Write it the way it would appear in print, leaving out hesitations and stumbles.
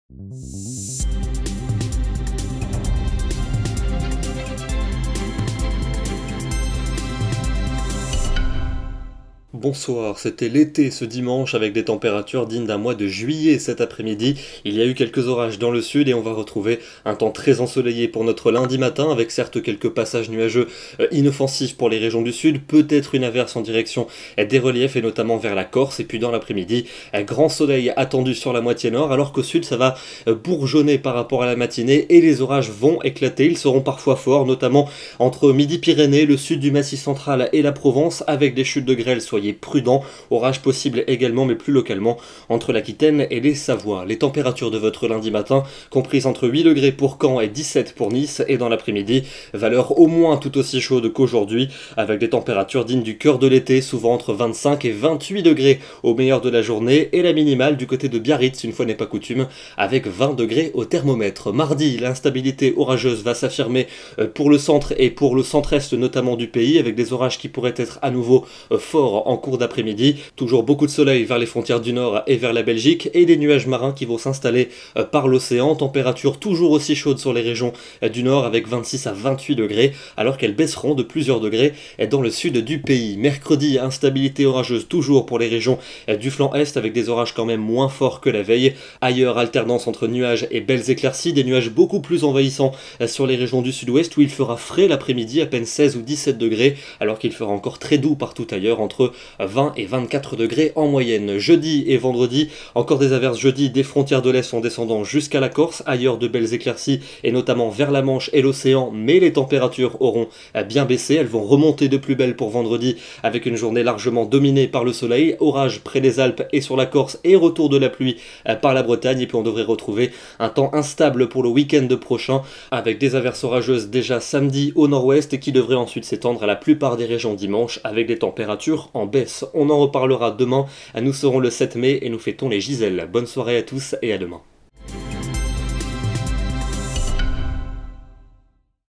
Bonsoir, c'était l'été ce dimanche avec des températures dignes d'un mois de juillet cet après-midi. Il y a eu quelques orages dans le sud et on va retrouver un temps très ensoleillé pour notre lundi matin avec certes quelques passages nuageux inoffensifs pour les régions du sud, peut-être une averse en direction des reliefs et notamment vers la Corse et puis dans l'après-midi, grand soleil attendu sur la moitié nord alors qu'au sud ça va bourgeonner par rapport à la matinée et les orages vont éclater, ils seront parfois forts notamment entre Midi-Pyrénées, le sud du Massif central et la Provence avec des chutes de grêle. Soyez prudents, orage possible également mais plus localement entre l'Aquitaine et les Savoies. Les températures de votre lundi matin comprises entre 8 degrés pour Caen et 17 pour Nice et dans l'après-midi, valeur au moins tout aussi chaude qu'aujourd'hui avec des températures dignes du cœur de l'été, souvent entre 25 et 28 degrés au meilleur de la journée et la minimale du côté de Biarritz, une fois n'est pas coutume, avec 20 degrés au thermomètre. Mardi, l'instabilité orageuse va s'affirmer pour le centre et pour le centre-est notamment du pays avec des orages qui pourraient être à nouveau forts en cours d'après-midi. Toujours beaucoup de soleil vers les frontières du nord et vers la Belgique et des nuages marins qui vont s'installer par l'océan. Température toujours aussi chaude sur les régions du nord avec 26 à 28 degrés alors qu'elles baisseront de plusieurs degrés dans le sud du pays. Mercredi, instabilité orageuse toujours pour les régions du flanc est avec des orages quand même moins forts que la veille. Ailleurs, alternance entre nuages et belles éclaircies, des nuages beaucoup plus envahissants sur les régions du sud-ouest où il fera frais l'après-midi, à peine 16 ou 17 degrés alors qu'il fera encore très doux partout ailleurs entre 20 et 24 degrés en moyenne. Jeudi et vendredi, encore des averses jeudi des frontières de l'Est en descendant jusqu'à la Corse, ailleurs de belles éclaircies et notamment vers la Manche et l'océan, mais les températures auront bien baissé, elles vont remonter de plus belle pour vendredi avec une journée largement dominée par le soleil, orage près des Alpes et sur la Corse et retour de la pluie par la Bretagne et puis on devrait retrouver un temps instable pour le week-end prochain avec des averses orageuses déjà samedi au nord-ouest et qui devraient ensuite s'étendre à la plupart des régions dimanche avec des températures en baisse. On en reparlera demain, nous serons le 7 mai et nous fêtons les Giselles. Bonne soirée à tous et à demain.